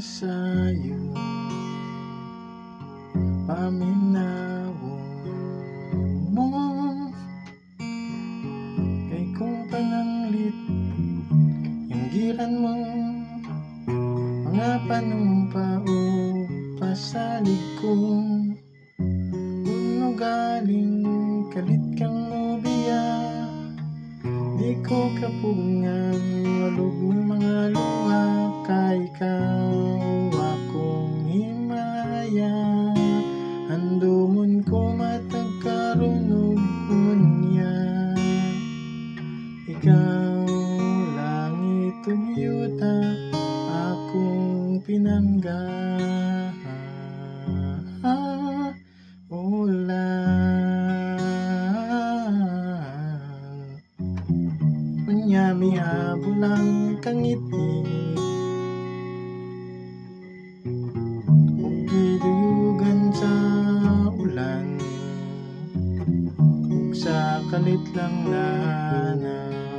sayo paminawon mo kay kung pananglit yung giran mo mga panumpa o pasalig kong uno galing kalit kang ubiya di ko kapungan walog mga luha kay ikaw akong himaya handumon ko matagkarunog kunya ikaw langit tumyuta akong pinangga ulan unyami habulang kangit-ngit ug giduyugan sa ulan ug sa kalit lang lanaw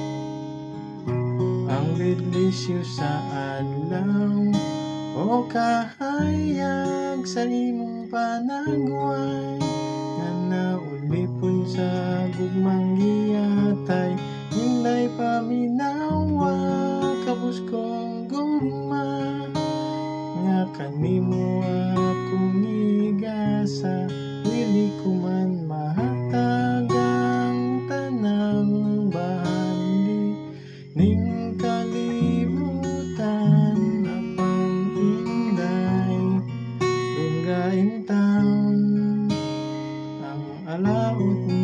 ang bidlisyo sa adlaw o kahayag sa imong panagway nga naulipon sa gugmang giyatay hinday paminawa kabus kong gugma nga kanimo akong igasa dili ko man mahatag ang tanang bahandi ning kalibutan apan inday lunggain taon ang alaot